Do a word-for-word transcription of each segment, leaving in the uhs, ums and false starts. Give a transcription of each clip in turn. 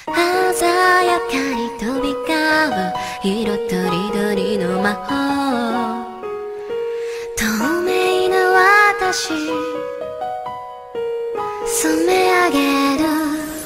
鮮やかに飛び交う色とりどりの魔法、透明な私染め上げる。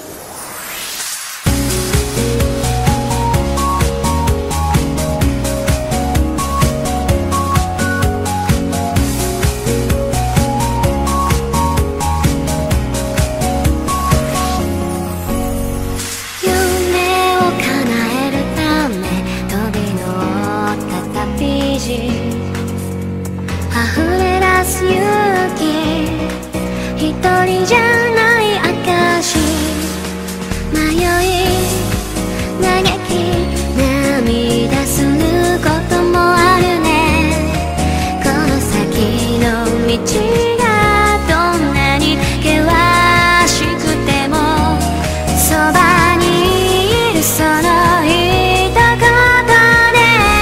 溢れ出す勇気、一人じゃない証、迷い嘆き涙することもあるね。この先の道がどんなに険しくてもそばにいる、その一言で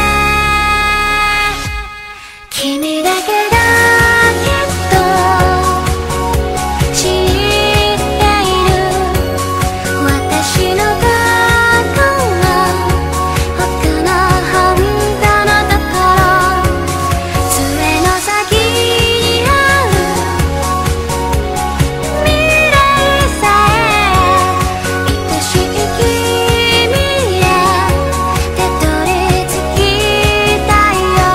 君だけがきっと知っている。私の心、奥の本当のところ、杖の先にある未来さえ愛しい君へたどり着きたいよ。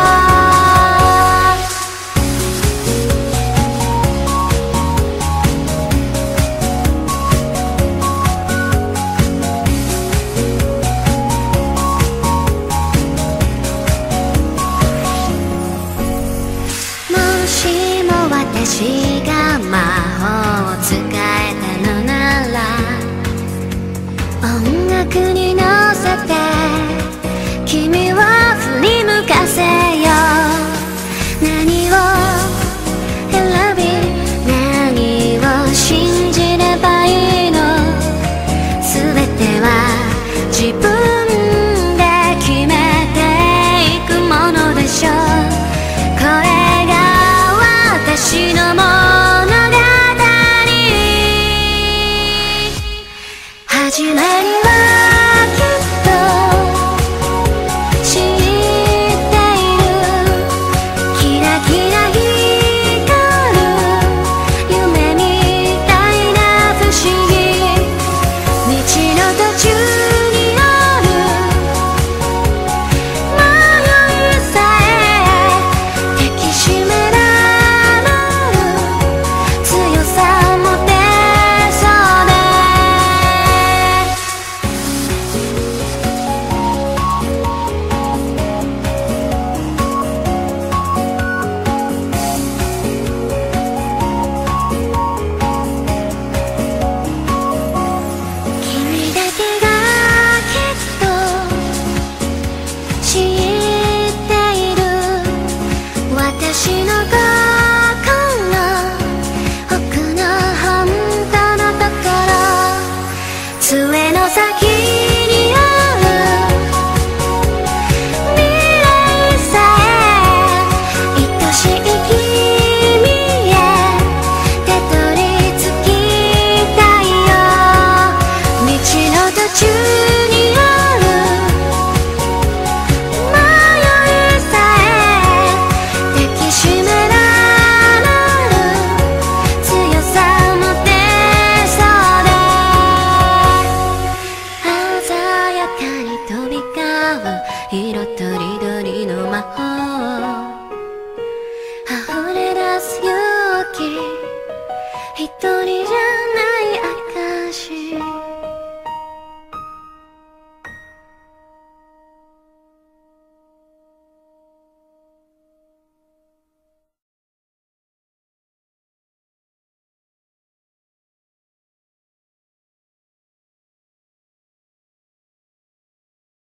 もしも私が魔法を使えたのなら、音楽に乗せて君を振り向かせよう。何を選び何を信じればいいの、全ては自分で決めていくものでしょう。これが私の物語、始まりはきっと知っている。キラキラ光る夢みたいな不思議、道の途中にある迷いさえ抱きしめられる強さ持てそうで、君だけがきっと知っている。私の心、奥の本当のところ、杖の先